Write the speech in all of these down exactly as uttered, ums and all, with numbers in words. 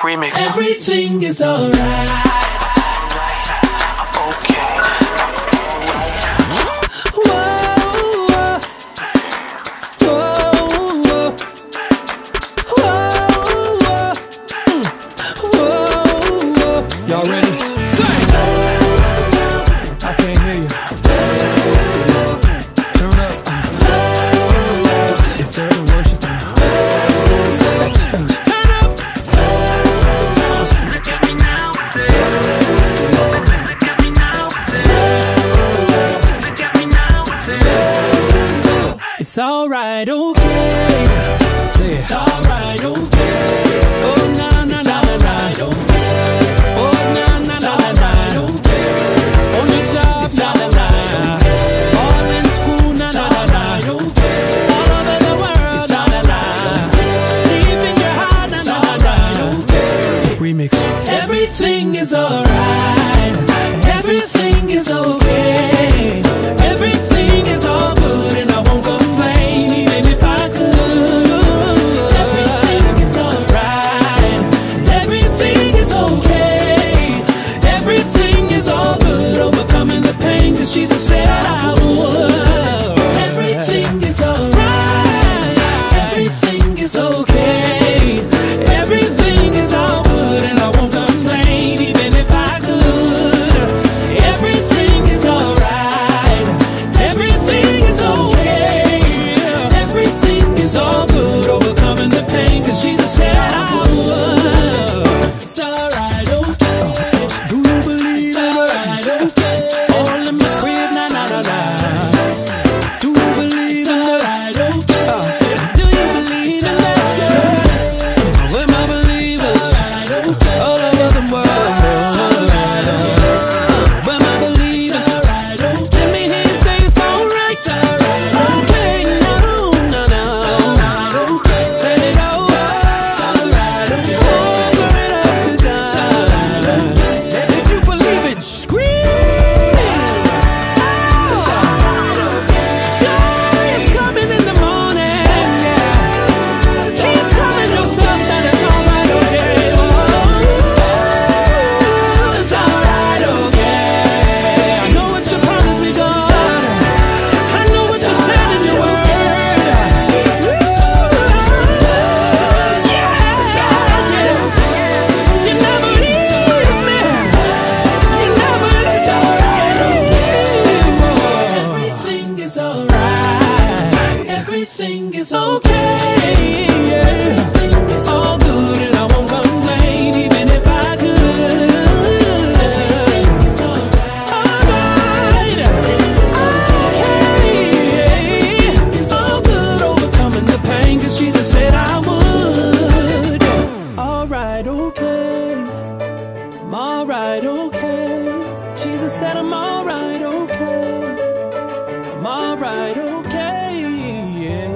Remix. Everything is alright. Y'all ready? Say! I can't hear you. Turn up. It's urban worship. Turn up. Look at me now. Say. Look at me now. Say. Look at me now. Say. It's alright, okay. Say it. It's alright, okay. Oh, no, no, It's no, alright, no, no. okay. Oh, no, no, It's no, alright, no. okay. On your job, It's no, no, alright, no. okay. All in school, no, It's no, alright, no. okay. All over the world, It's no, no, alright, no. okay. Deep in your heart, no, It's no, alright, no. okay. Remix. Everything is alright. Everything is okay. Everything is all good, and I won't complain, even if I could. Everything is alright. Everything is okay. Everything is all good, overcoming the pain, 'cause Jesus said I would. Everything is alright. Everything is okay. Everything is all good, and I won't complain, even if I could. Everything is alright. Everything is okay. Everything is all good, overcoming the pain, 'cause Jesus said I would. It's alright, okay. Do you believe It's it? alright, okay. All in my crib, na na na na. Do you believe It's it? alright, okay. Do you believe It's in alright, that? We're my It's believers alright, okay. all over the world. We're my believers. Alright, okay. Let me hear you say it's alright. It's alright, Okay, no, no, no. alright, okay. Set it over. Alright, okay. Offer it up to God. If you believe it, scream. Joy is coming in the morning. Keep telling yourself that it's alright, okay. It's alright, okay. I know what you promised me, God. I know what you said in your word. You never leave me. You never leave me. Everything is alright. Everything is okay. Everything is All good and I won't complain, even if I could. Everything is alright. Alright, okay. All good, overcoming the pain, 'cause Jesus said I would. Alright, okay. I'm alright, okay. Jesus said I'm alright, okay. I'm alright, okay. Yeah.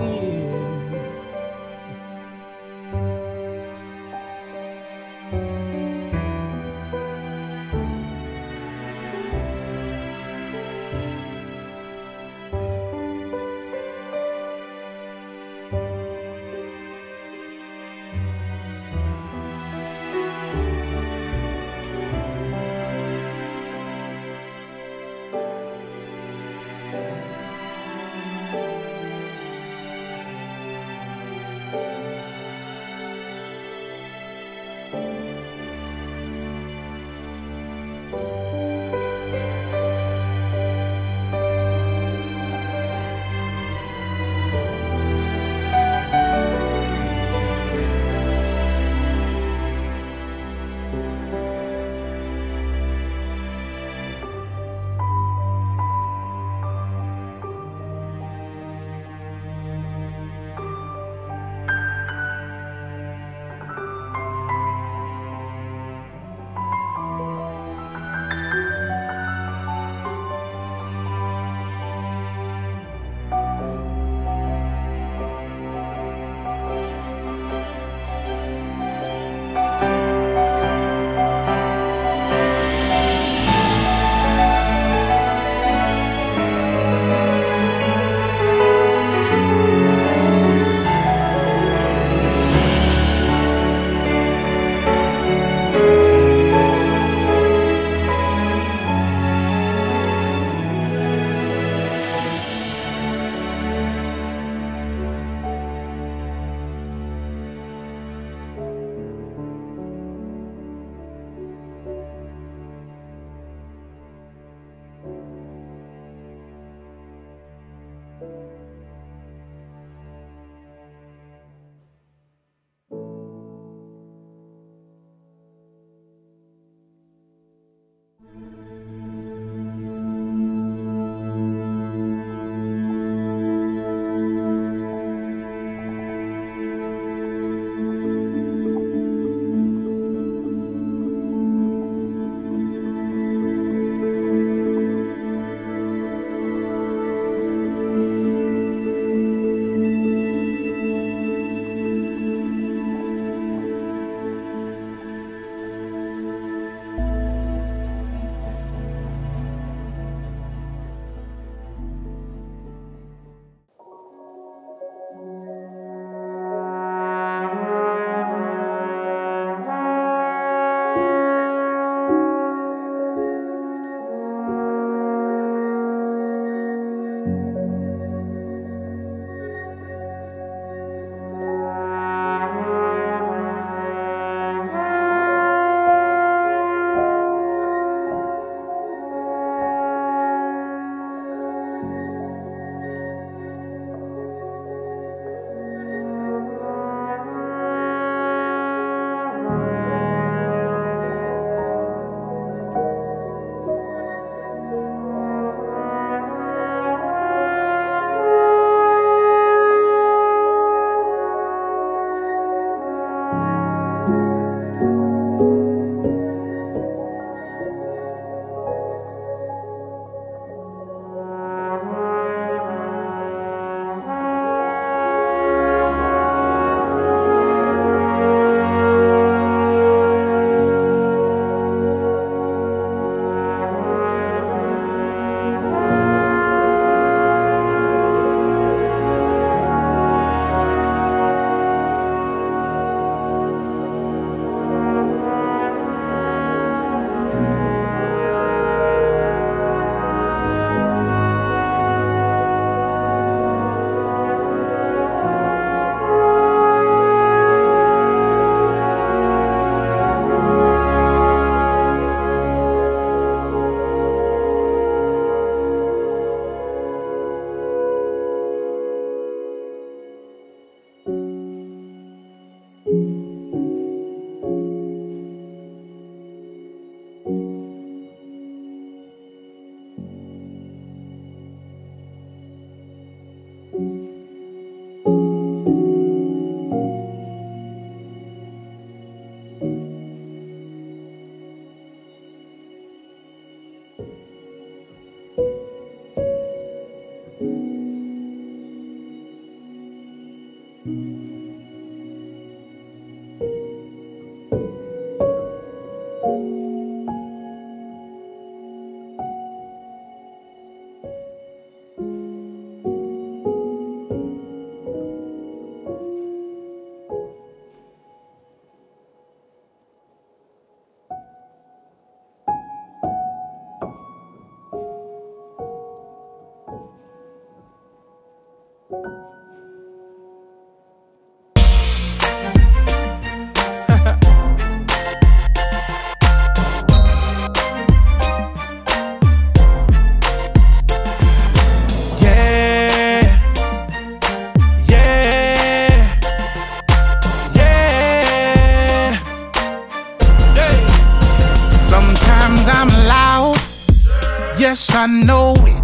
Yes, I know it.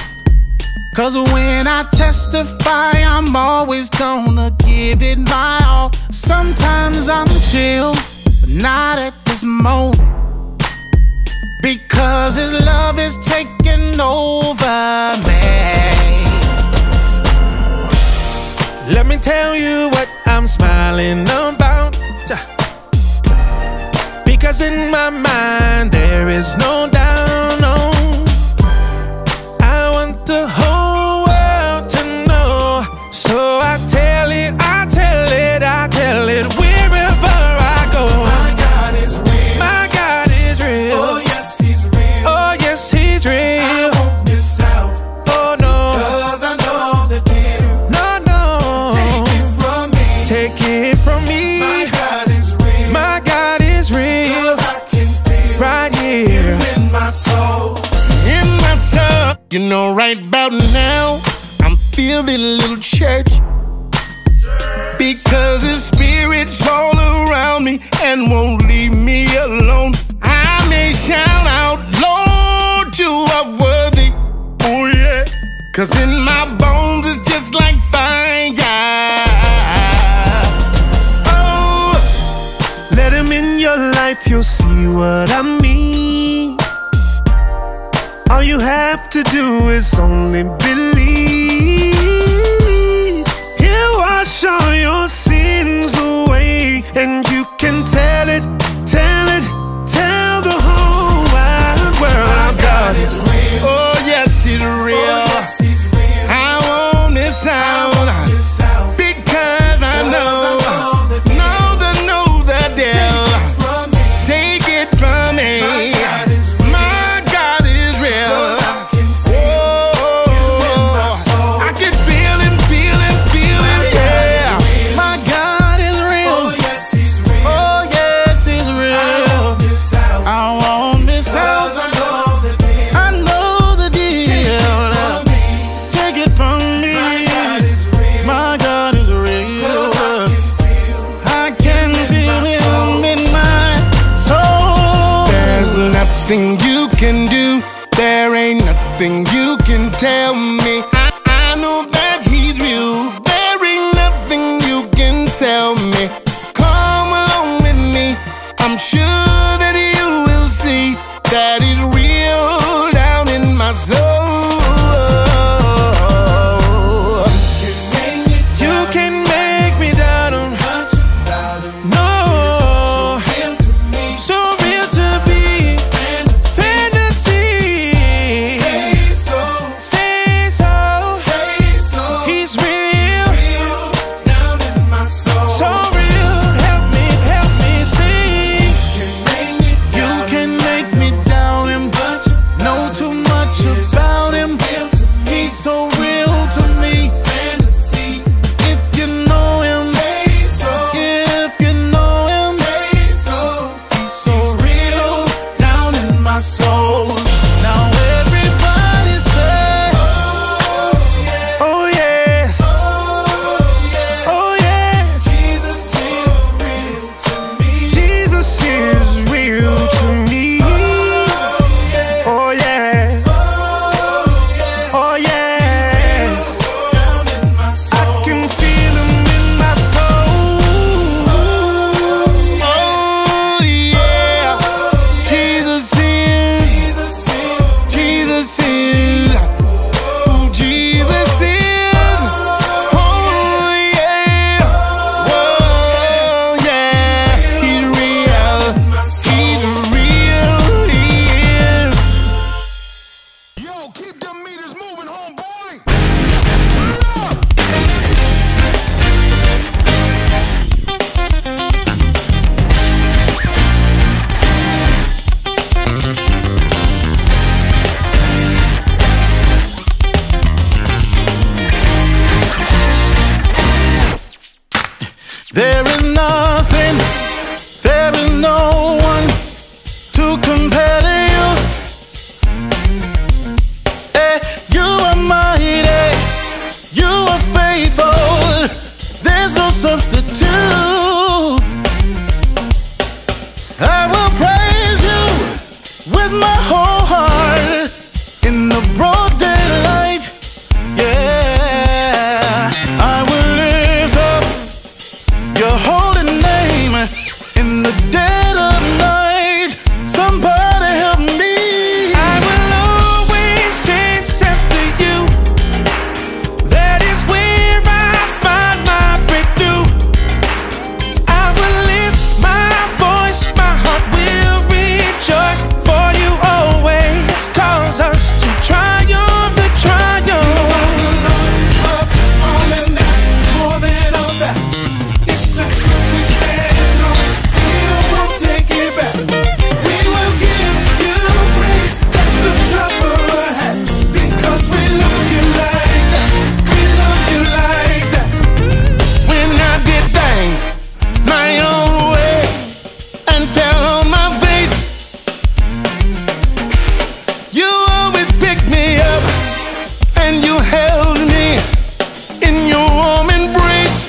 Cause when I testify, I'm always gonna give it my all. Sometimes I'm chill, but not at this moment, because His love is taking over me. Let me tell you what I'm smiling about, because in my mind there is no doubt, no. I want the whole world to know, so I tell it, I tell it, I tell it wherever I go. My God is real. My God is real. Oh yes, He's real. Oh yes, He's real. I won't miss out. Oh no, cause I know the deal. No, no. Take it from me. Take it from me. My God is real. My God is real. Cause I can feel right here in my soul. In my soul. You know, right about now, I'm feeling a little church, because His Spirit's all around me and won't leave me alone. I may shout out, Lord, you are worthy. Oh yeah, cause in my bones it's just like fire. Oh, let Him in your life, you'll see what I mean. All you have to do is only believe. He'll wash all your sins away, and you can tell it, tell it, tell the whole wide world. My God is real. oh yes, He's real. Oh yes, He's real. I won't miss out, I won't miss out. because I know, I know the deal. know the know the deal. Take it from me. Take it from me. My God is real. My God is real. Cause I can feel Oh, Him in my soul. I can feel Him, feel Him, feel Him, My God is yeah. real. I'm sure that you will see that it's real down in my soul. You can make me doubt him. No, so real to be fantasy. Say so, say so. He's real down in my soul. So real, help me, help me see. You can make me doubt him. Know too much about him. He's so real to me. If you know him, if you know him, he's so real down in my soul. Now everybody say, oh yes, oh yes, Jesus is real to me. Jesus is real to me. Oh yeah, oh yes, I can feel him in my soul. Oh yeah, Jesus is, Jesus is, who Jesus is. Oh yeah, oh yeah, he's real, he's real, he is. Yo, keep them meters moving, homeboy. Turn up. There is nothing, there is no one to compare to you. Eh, you are mighty, you are faithful, there's no substitute. I will praise you with my whole heart in the broad daylight. Yeah, I will lift up your holy name in the dead of night. Somebody help me. I will always chase after you. That is where I find my breakthrough. I will lift my voice, my heart will rejoice. For you always cause us to triumph, to triumph. When I did things my own way and fell on my face, you always picked me up and you held me in your warm embrace.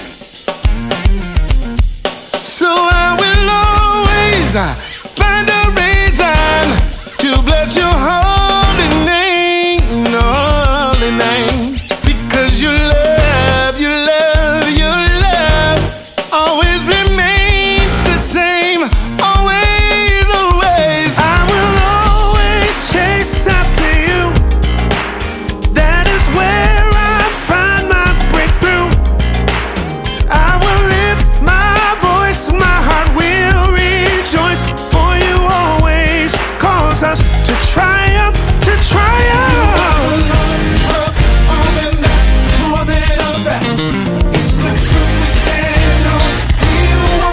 So I will always uh, find a reason to bless your holy name, holy name, because your love, your love, your love always remains the same, always, always. I will always chase after you. That is where I find my breakthrough. I will lift my voice, my heart will rejoice. For you always cause us to triumph, to triumph. It's the truth we stand on. We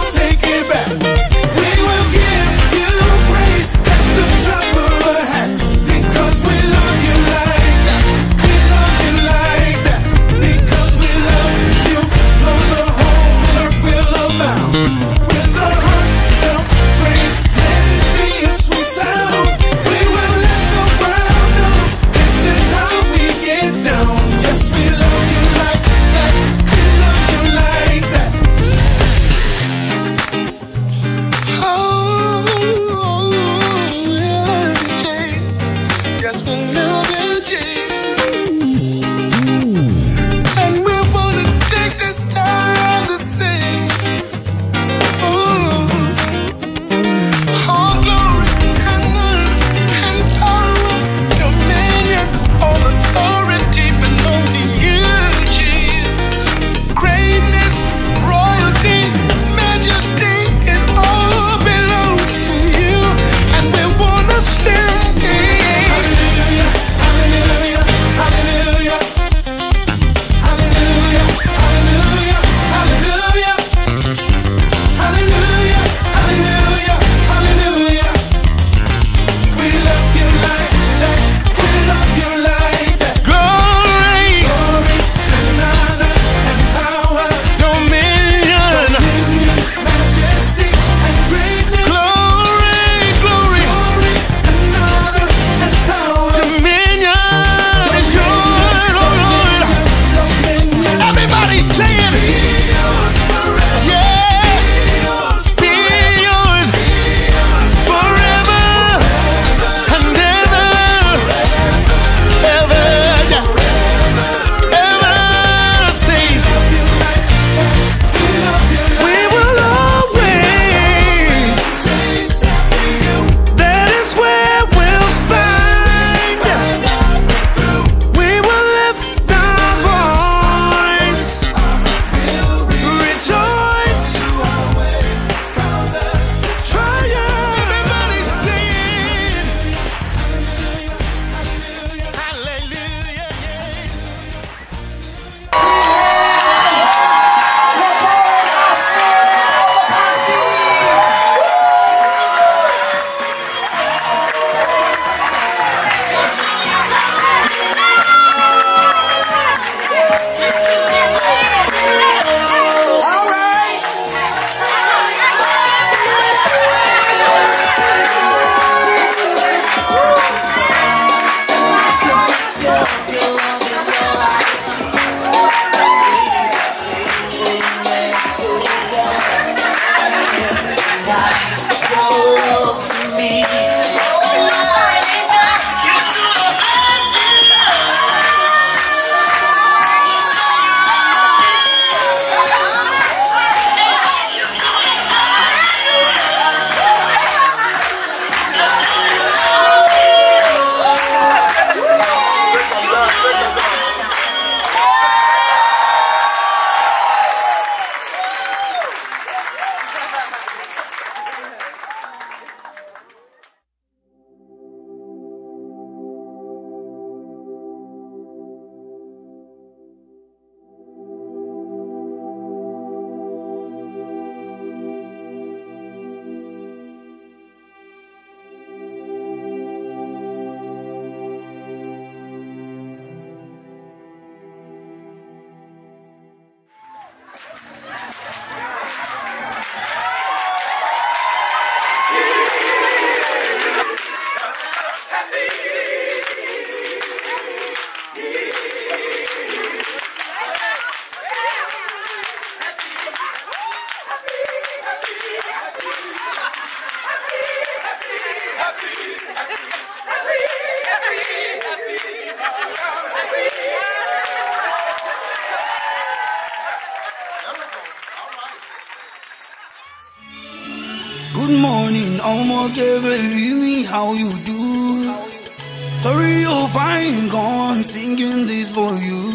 Good morning, okay, baby, me, how you do? Sorry, you're fine, gone, singing this for you.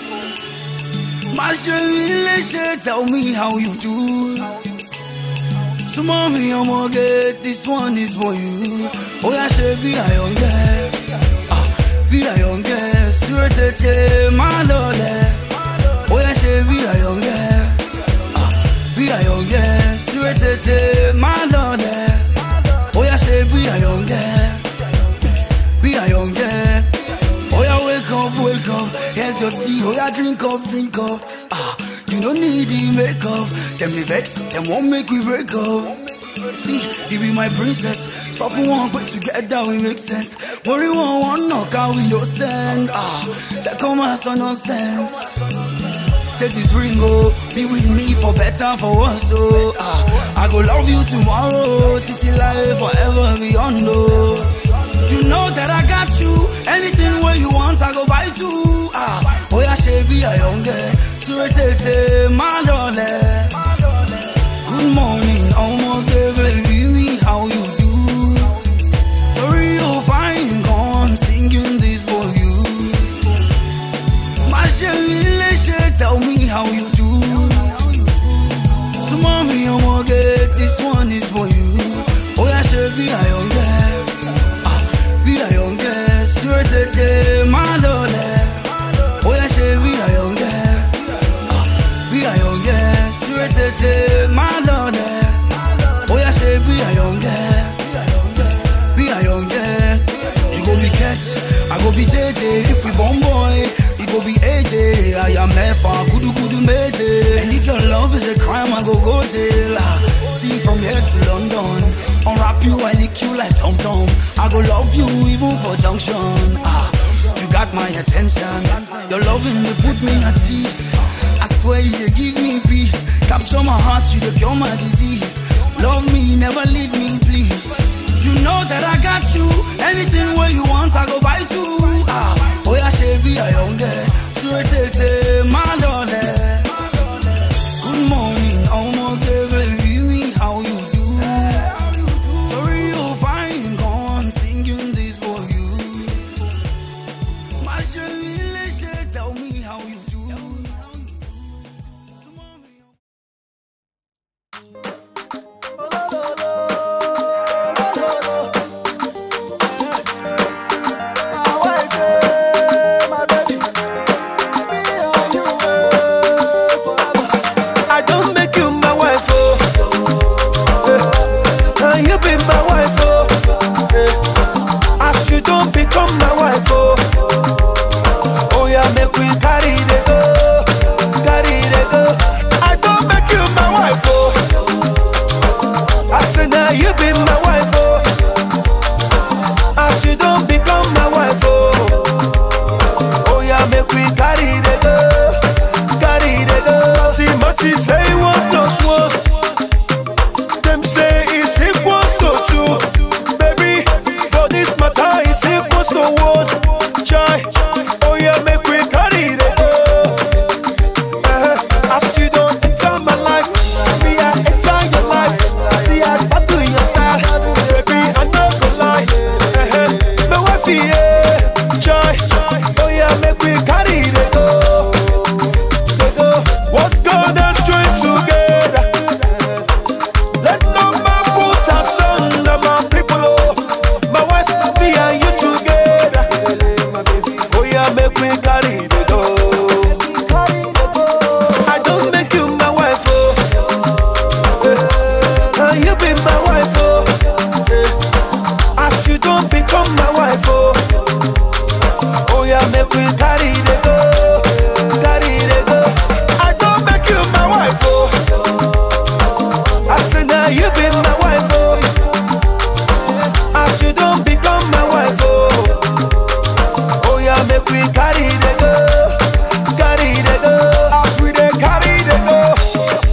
My Sherry, tell me how you do. So, mommy, I'm gonna get this one is for you. Oh, yeah, Sherry, I don't get. Ah, be I don't get. Sure, my lord. Oh, yeah, Sherry, I don't get. Be I don't get. Sure, my lord. Oh, yeah, Sherry, I don't get. Be I don't get. Oh, yeah, wake up, wake up. Here's your tea. Oh, yeah, drink up, drink up. Ah, you don't need the makeup. Them me vex, them won't make we break up. See, you be my princess. So for one, but together we make sense. Worry one, one knock out we no send. Ah, check on my son nonsense. Take this ring, oh, be with me for better, for worse, oh. Ah, I go love you tomorrow, titi life forever beyond, oh. You know that I got you. Anything where you want, I go buy too. Ah, oh yeah, Sherry, I don't get. Surete, my darling. Good morning, I'm okay, baby, me, how you do? Sorry, you're fine, gone, singing this for you. My Sherry, tell me how you do. So, mommy, I'm okay, this one is for you. Oh yeah, Sherry, I don't get. I don't get, sure to my lord. Oh yeah, Sherry, I don't get. Be I don't get, sure to my lord. Oh yeah, Sherry, I don't get. Be I don't get. You go be catch, I go be J J. If we bomb boy, it go be A J. I am Mefa, kudu kudu mede. And if your love is a crime, I go go jail. See from here to London. Unwrap you, I lick you like Tom Tom. I go love you even for junction. Ah, you got my attention. Your loving, you put me at ease. I swear you they give me peace. Capture my heart, you they cure my disease. Love me, never leave me, please. You know that I got you. Anything where you want, I go buy too. Ah, oh yeah, Sherry, I don't get. Sure, tete, my darling. Good morning, I'm okay, baby, me, how you do?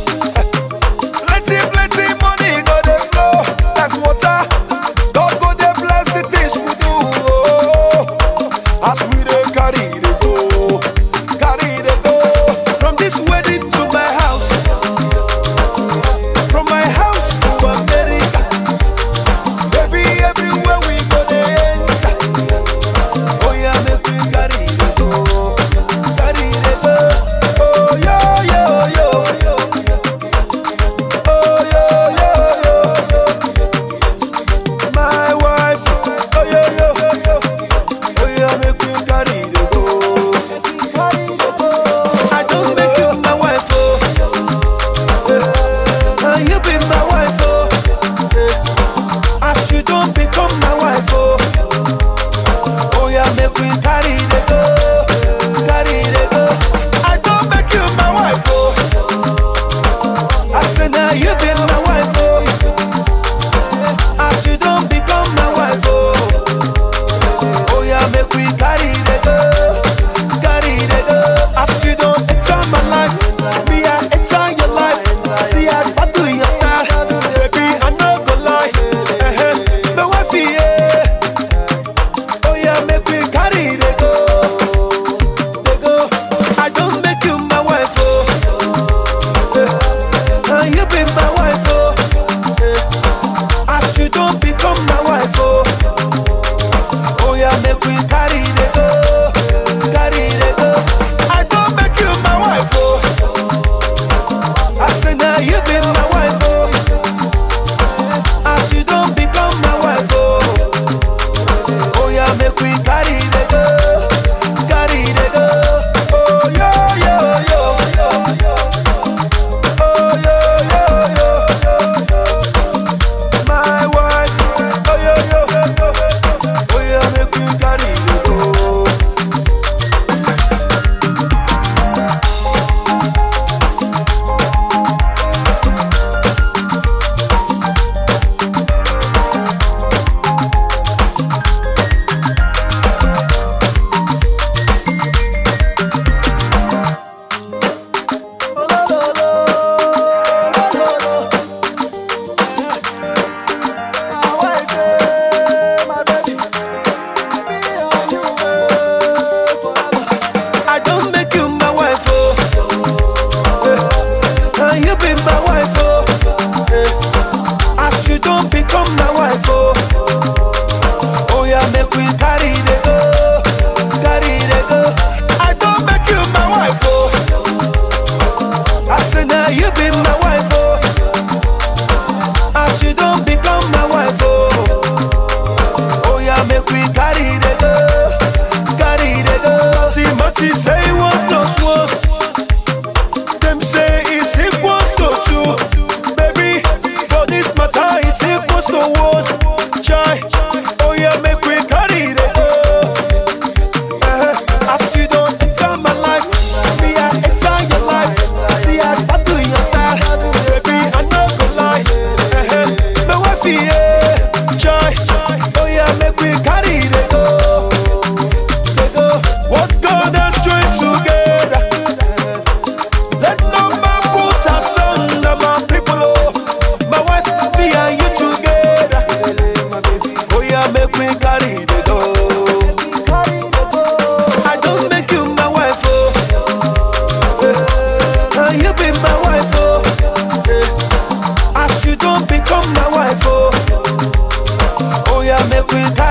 God go there wife, oh, eh. As you don't become my wife, oh, oh yeah, make we carry the go, carry the go. I don't make you my wife, oh. I say now you be my wife, oh. As you don't become my wife, oh, oh yeah, make we carry the go, carry the go. As you don't enter my life, me I enter your life. See I battle your style, baby I no go lie. Uh-huh. My wife, yeah. Oh yeah, make we carry the go, the go. I don't make you my wife, oh. Uh, you be my wife, oh. Uh, as you don't become my wife, oh. Oh yeah, make we carry the go, carry the go. I don't make you my wife, oh. I say now you be my wife, oh. As you don't become my wife, oh. Oh yeah, make we carry the go, carry the go. Oh yo yo yo yo yo. Oh yo yo yo yo yo. My wife, oh yo yo yo yo. Oh yeah, make we carry the go. I don't make you my wife, oh. Eh, and you be my wife, oh. Eh, as you don't become my wife, oh. Oh yeah, make we carry the go, carry the go. I don't make you my wife, oh. I say now you be my wife, oh. As you don't become my wife, oh. Oh yeah, make we carry the go, carry the go. See, Mati say one plus one. Them say it's equals to two. Baby, for this matter, it's equals to one. Chai, oh yeah, make we carry the go. Uh-huh. As you don't enter my life, me I enter your life. See, I battle your style, baby, I no go lie. Uh-huh. My wife, yeah, chai, oh yeah, make we carry the go. What God has joined together, let no man put asunder, my people, oh. My wife, me and you together. Oh yeah, make me carry the go. I don't make you my wife, oh. Eh, and you be my wife, oh. Eh, as you don't become my wife, oh. Oh yeah, make me carry